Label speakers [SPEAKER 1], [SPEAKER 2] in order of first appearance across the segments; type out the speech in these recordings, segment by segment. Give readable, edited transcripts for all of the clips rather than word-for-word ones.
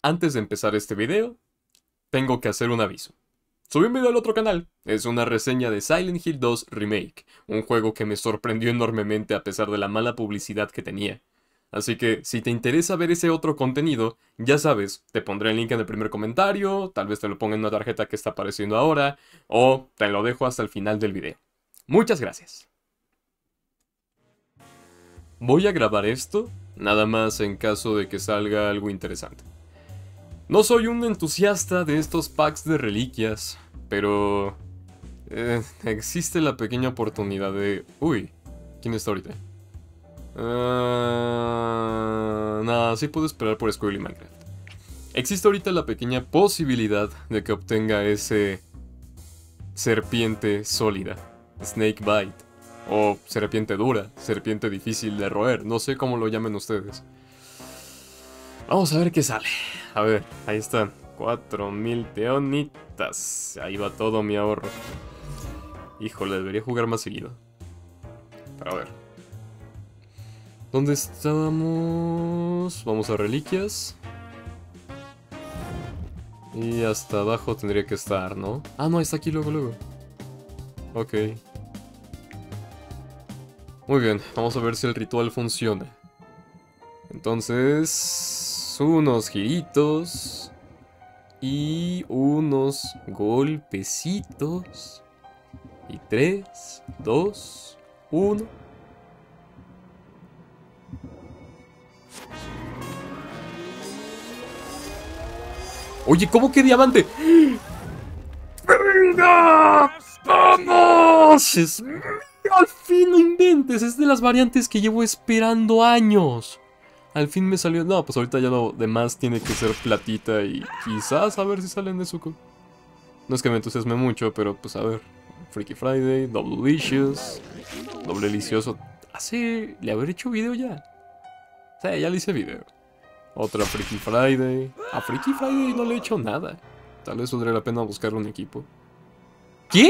[SPEAKER 1] Antes de empezar este video, tengo que hacer un aviso. Subí un video al otro canal, es una reseña de Silent Hill 2 Remake, un juego que me sorprendió enormemente a pesar de la mala publicidad que tenía. Así que, si te interesa ver ese otro contenido, ya sabes, te pondré el link en el primer comentario, tal vez te lo ponga en una tarjeta que está apareciendo ahora, o te lo dejo hasta el final del video. Muchas gracias. Voy a grabar esto, nada más en caso de que salga algo interesante. No soy un entusiasta de estos packs de reliquias, pero existe la pequeña oportunidad de... Uy, ¿quién está ahorita? Nada, sí puedo esperar por Squirrel y Minecraft. Existe ahorita la pequeña posibilidad de que obtenga ese serpiente sólida, Snake Bite, o serpiente dura, serpiente difícil de roer, no sé cómo lo llamen ustedes. Vamos a ver qué sale. A ver, ahí están, 4000 teonitas. Ahí va todo mi ahorro. Híjole, debería jugar más seguido. Pero a ver. ¿Dónde estamos? Vamos a reliquias. Y hasta abajo tendría que estar, ¿no? Ah, no, está aquí luego. Ok. Muy bien, vamos a ver si el ritual funciona. Entonces, unos giritos y unos golpecitos. Y 3, 2, 1. Oye, ¿cómo que diamante? ¡Venga! ¡Vamos! Al fin, no inventes, es de las variantes que llevo esperando años. Al fin me salió... No, pues ahorita ya lo demás tiene que ser platita y quizás a ver si sale Nezuko. No es que me entusiasme mucho, pero pues a ver. Freaky Friday, Double Delicious, Doble Delicioso. Hace... ¿Le habré hecho video ya? O sea, ya le hice video. Otra Freaky Friday. A Freaky Friday no le he hecho nada. Tal vez valdría la pena buscar un equipo. ¿Qué?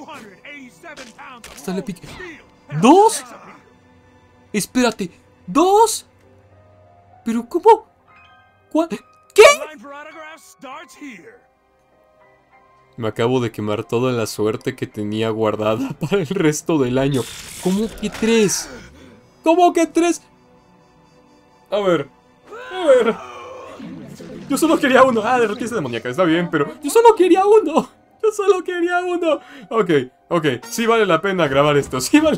[SPEAKER 1] Hasta le piqué. ¿2? Espérate. ¿2? ¿Pero cómo? ¿Qué? Me acabo de quemar toda la suerte que tenía guardada para el resto del año. ¿Cómo que 3? ¿Cómo que 3? A ver. Yo solo quería uno. Ah, derrotiza demoníaca, está bien, pero yo solo quería uno. Ok, sí vale la pena grabar esto.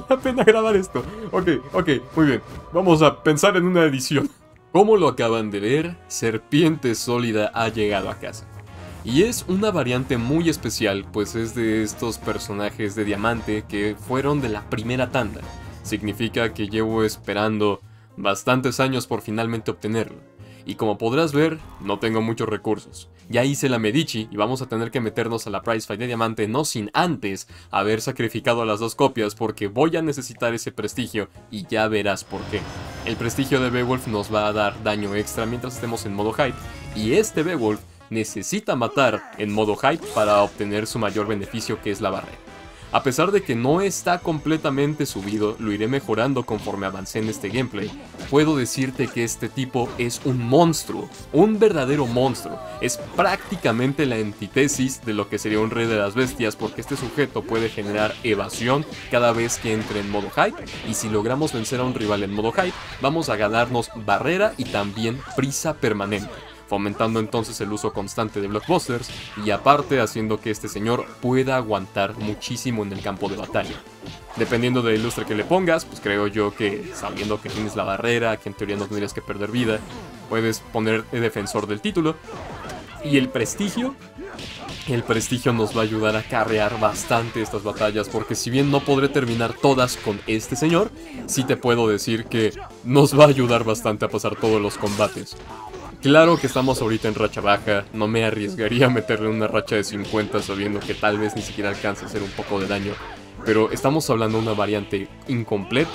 [SPEAKER 1] Ok, muy bien. Vamos a pensar en una edición. Como lo acaban de ver, Serpiente Sólida ha llegado a casa. Y es una variante muy especial, pues es de estos personajes de diamante que fueron de la primera tanda. Significa que llevo esperando bastantes años por finalmente obtenerlo. Y como podrás ver, no tengo muchos recursos. Ya hice la Medici y vamos a tener que meternos a la Prize Fight de diamante no sin antes haber sacrificado las 2 copias porque voy a necesitar ese prestigio y ya verás por qué. El prestigio de Beowulf nos va a dar daño extra mientras estemos en modo hype y este Beowulf necesita matar en modo hype para obtener su mayor beneficio, que es la barrera. A pesar de que no está completamente subido, lo iré mejorando conforme avance en este gameplay. Puedo decirte que este tipo es un monstruo, un verdadero monstruo. Es prácticamente la antítesis de lo que sería un rey de las bestias, porque este sujeto puede generar evasión cada vez que entre en modo hype, y si logramos vencer a un rival en modo hype, vamos a ganarnos barrera y también prisa permanente, fomentando entonces el uso constante de blockbusters y aparte haciendo que este señor pueda aguantar muchísimo en el campo de batalla. Dependiendo del ilustre que le pongas, pues creo yo que sabiendo que tienes la barrera, que en teoría no tendrías que perder vida, puedes poner el defensor del título. Y el prestigio nos va a ayudar a carrear bastante estas batallas, porque si bien no podré terminar todas con este señor, sí te puedo decir que nos va a ayudar bastante a pasar todos los combates. Claro que estamos ahorita en racha baja, no me arriesgaría a meterle una racha de 50 sabiendo que tal vez ni siquiera alcance a hacer un poco de daño. Pero estamos hablando de una variante incompleta,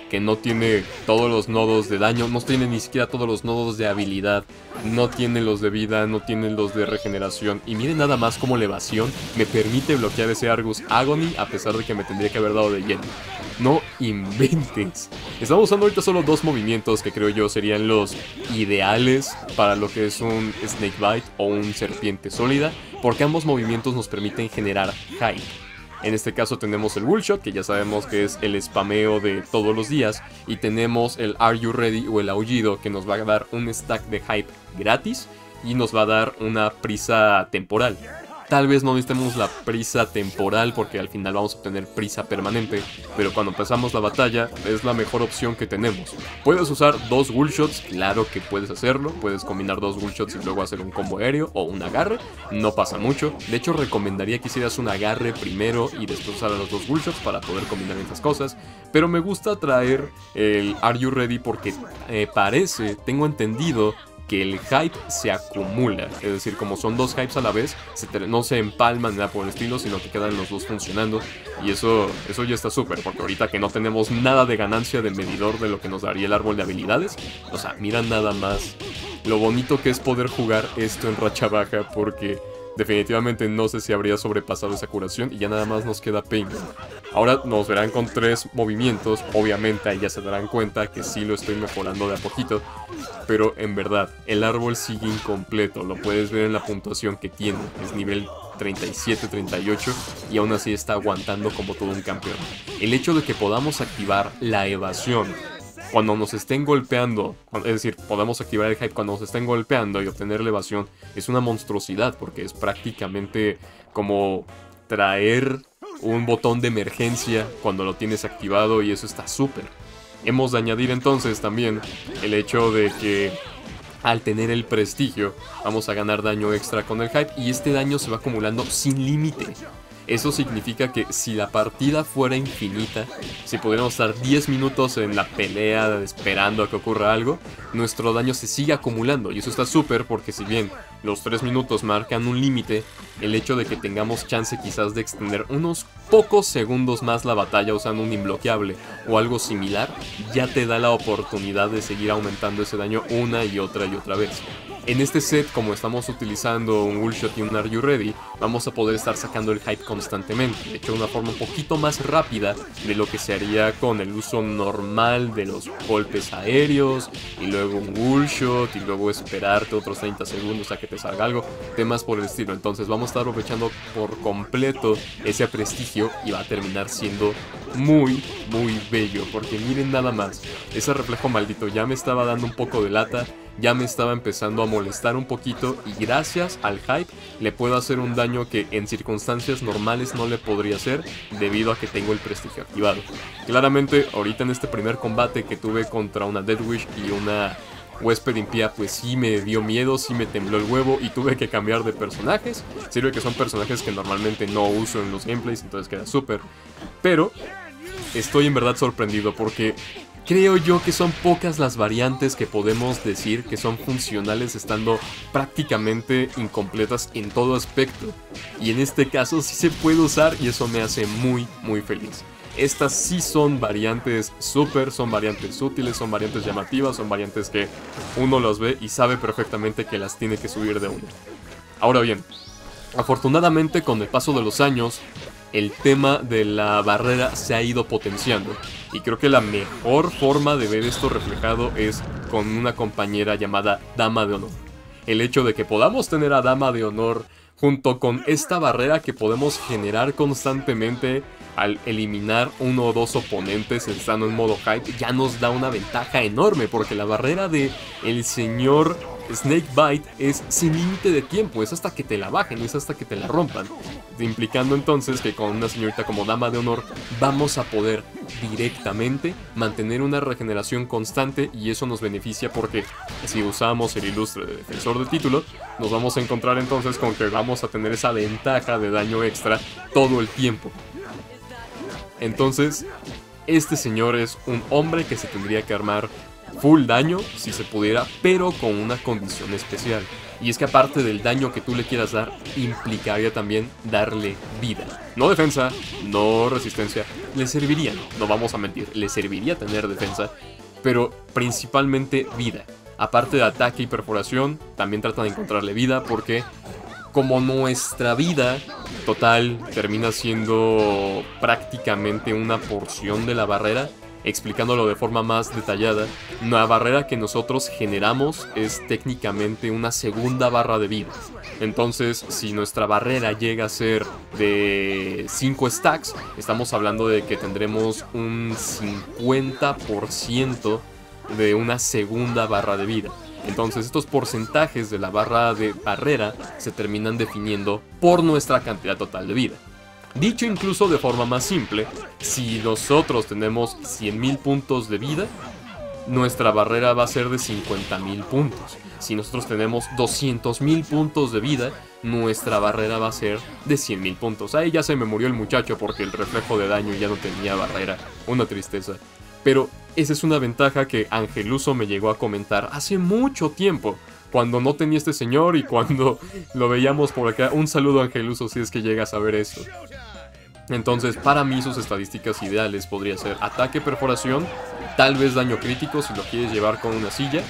[SPEAKER 1] que no tiene todos los nodos de daño, no tiene ni siquiera todos los nodos de habilidad, no tiene los de vida, no tiene los de regeneración. Y miren nada más como la evasión me permite bloquear ese Argus Agony a pesar de que me tendría que haber dado de lleno. No inventes. Estamos usando ahorita solo 2 movimientos que creo yo serían los ideales para lo que es un Snakebite o un Serpiente Sólida, porque ambos movimientos nos permiten generar hype. En este caso tenemos el Bullshot, que ya sabemos que es el spameo de todos los días, y tenemos el Are You Ready o el Aullido, que nos va a dar un stack de hype gratis y nos va a dar una prisa temporal. Tal vez no necesitemos la prisa temporal porque al final vamos a obtener prisa permanente, pero cuando empezamos la batalla es la mejor opción que tenemos. Puedes usar 2 Bullshots, claro que puedes hacerlo, puedes combinar 2 Bullshots y luego hacer un combo aéreo o un agarre, no pasa mucho. De hecho recomendaría que hicieras un agarre primero y después usar los 2 Bullshots para poder combinar estas cosas, pero me gusta traer el Are You Ready porque tengo entendido que el hype se acumula, es decir, como son 2 hypes a la vez, no se empalman nada por el estilo, sino que quedan los 2 funcionando, y eso ya está súper, porque ahorita que no tenemos nada de ganancia de medidor de lo que nos daría el árbol de habilidades, o sea, mira nada más lo bonito que es poder jugar esto en racha baja, porque definitivamente no sé si habría sobrepasado esa curación y ya nada más nos queda Pain. Ahora nos verán con 3 movimientos, obviamente ahí ya se darán cuenta que sí lo estoy mejorando de a poquito, pero en verdad, el árbol sigue incompleto, lo puedes ver en la puntuación que tiene, es nivel 37-38 y aún así está aguantando como todo un campeón. El hecho de que podamos activar la evasión cuando nos estén golpeando, es decir, podemos activar el hype cuando nos estén golpeando y obtener la evasión, es una monstruosidad porque es prácticamente como traer un botón de emergencia cuando lo tienes activado y eso está súper. Hemos de añadir entonces también el hecho de que al tener el prestigio vamos a ganar daño extra con el hype y este daño se va acumulando sin límite. Eso significa que si la partida fuera infinita, si pudiéramos estar 10 minutos en la pelea esperando a que ocurra algo, nuestro daño se sigue acumulando. Y eso está súper porque si bien los 3 minutos marcan un límite, el hecho de que tengamos chance quizás de extender unos pocos segundos más la batalla usando un imbloqueable o algo similar, ya te da la oportunidad de seguir aumentando ese daño una y otra vez. En este set, como estamos utilizando un Bullshot y un Are You Ready, vamos a poder estar sacando el hype constantemente, de hecho de una forma un poquito más rápida de lo que se haría con el uso normal de los golpes aéreos, y luego un Bullshot, y luego esperarte otros 30 segundos a que te salga algo, temas por el estilo. Entonces vamos a estar aprovechando por completo ese prestigio y va a terminar siendo muy bello, porque miren nada más, ese reflejo maldito ya me estaba dando un poco de lata, ya me estaba empezando a molestar un poquito y gracias al hype le puedo hacer un daño que en circunstancias normales no le podría hacer debido a que tengo el prestigio activado. Claramente ahorita en este primer combate que tuve contra una Death Wish y una Huésped Impía, pues sí me dio miedo, sí me tembló el huevo y tuve que cambiar de personajes. Sirve que son personajes que normalmente no uso en los gameplays, entonces queda súper. Pero estoy en verdad sorprendido porque creo yo que son pocas las variantes que podemos decir que son funcionales estando prácticamente incompletas en todo aspecto. Y en este caso sí se puede usar y eso me hace muy feliz. Estas sí son variantes súper, son variantes útiles, son variantes llamativas, son variantes que uno las ve y sabe perfectamente que las tiene que subir de uno. Ahora bien, afortunadamente con el paso de los años, el tema de la barrera se ha ido potenciando. Y creo que la mejor forma de ver esto reflejado es con una compañera llamada Dama de Honor. El hecho de que podamos tener a Dama de Honor junto con esta barrera que podemos generar constantemente al eliminar uno o dos oponentes estando en modo hype, ya nos da una ventaja enorme, porque la barrera de el señor Snakebite es sin límite de tiempo, es hasta que te la bajen, es hasta que te la rompan, implicando entonces que con una señorita como Dama de Honor vamos a poder directamente mantener una regeneración constante, y eso nos beneficia porque si usamos el ilustre de defensor de título, nos vamos a encontrar entonces con que vamos a tener esa ventaja de daño extra todo el tiempo. Entonces, este señor es un hombre que se tendría que armar full daño si se pudiera, pero con una condición especial. Y es que aparte del daño que tú le quieras dar, implicaría también darle vida. No defensa, no resistencia, le serviría, no vamos a mentir, le serviría tener defensa, pero principalmente vida. Aparte de ataque y perforación, también trata de encontrarle vida porque como nuestra vida total termina siendo prácticamente una porción de la barrera, explicándolo de forma más detallada, la barrera que nosotros generamos es técnicamente una segunda barra de vida. Entonces, si nuestra barrera llega a ser de 5 stacks, estamos hablando de que tendremos un 50% de una segunda barra de vida. Entonces estos porcentajes de la barra de barrera se terminan definiendo por nuestra cantidad total de vida. Dicho incluso de forma más simple, si nosotros tenemos 100.000 puntos de vida, nuestra barrera va a ser de 50.000 puntos. Si nosotros tenemos 200.000 puntos de vida, nuestra barrera va a ser de 100.000 puntos. Ahí ya se me murió el muchacho porque el reflejo de daño ya no tenía barrera. Una tristeza. Pero esa es una ventaja que Angeluso me llegó a comentar hace mucho tiempo, cuando no tenía este señor y cuando lo veíamos por acá. Un saludo, Angeluso, si es que llegas a ver esto. Entonces, para mí sus estadísticas ideales podría ser ataque, perforación, tal vez daño crítico si lo quieres llevar con una silla,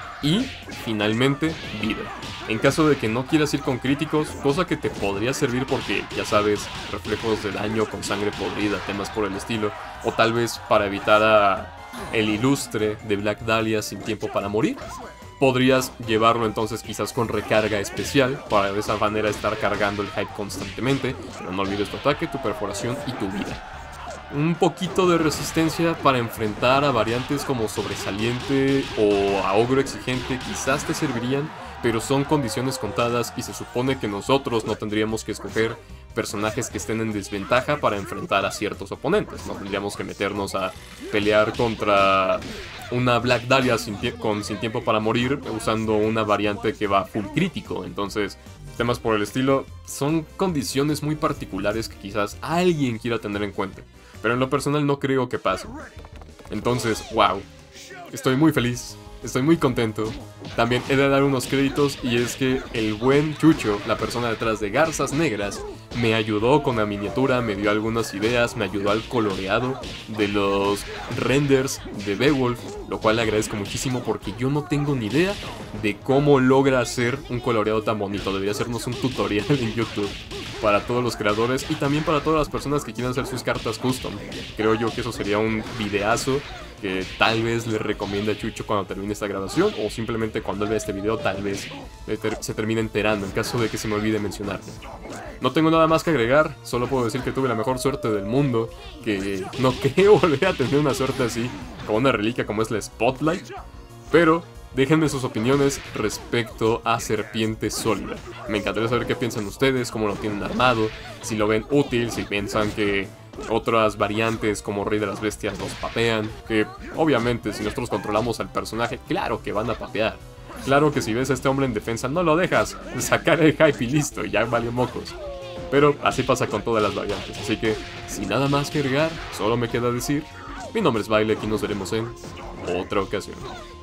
[SPEAKER 1] y finalmente vida. En caso de que no quieras ir con críticos, cosa que te podría servir porque, ya sabes, reflejos de daño con sangre podrida, temas por el estilo, o tal vez para evitar el ilustre de Black Dahlia sin tiempo para morir, podrías llevarlo entonces quizás con recarga especial, para de esa manera estar cargando el hype constantemente, pero no olvides tu ataque, tu perforación y tu vida. Un poquito de resistencia para enfrentar a variantes como Sobresaliente o a Ogro Exigente quizás te servirían, pero son condiciones contadas y se supone que nosotros no tendríamos que escoger personajes que estén en desventaja para enfrentar a ciertos oponentes. No tendríamos que meternos a pelear contra una Black Dahlia sin tiempo para morir usando una variante que va full crítico. Entonces, temas por el estilo son condiciones muy particulares que quizás alguien quiera tener en cuenta, pero en lo personal no creo que pase. Entonces, wow, estoy muy feliz. Estoy muy contento. También he de dar unos créditos, y es que el buen Chucho, la persona detrás de Garzas Negras, me ayudó con la miniatura, me dio algunas ideas, me ayudó al coloreado de los renders de Beowulf, lo cual le agradezco muchísimo porque yo no tengo ni idea de cómo logra hacer un coloreado tan bonito. Debería hacernos un tutorial en YouTube para todos los creadores y también para todas las personas que quieran hacer sus cartas custom. Creo yo que eso sería un videazo que tal vez le recomiende a Chucho cuando termine esta grabación, o simplemente cuando él vea este video tal vez se termine enterando en caso de que se me olvide mencionarlo. No tengo nada más que agregar, solo puedo decir que tuve la mejor suerte del mundo, que no creo volver a tener una suerte así con una reliquia como es la Spotlight, pero déjenme sus opiniones respecto a Serpiente Sólida. Me encantaría saber qué piensan ustedes, cómo lo tienen armado, si lo ven útil, si piensan que otras variantes como Rey de las Bestias nos papean, que obviamente si nosotros controlamos al personaje, claro que van a papear. Claro que si ves a este hombre en defensa no lo dejas sacar el hype y listo, ya valió mocos. Pero así pasa con todas las variantes, así que sin nada más que agregar, solo me queda decir, mi nombre es Baile y nos veremos en otra ocasión.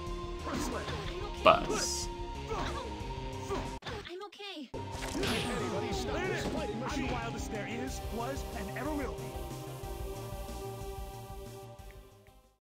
[SPEAKER 1] Paz.
[SPEAKER 2] I'm okay. Anybody's stop this fighting machine. I'm the wildest there is, was, and ever will be.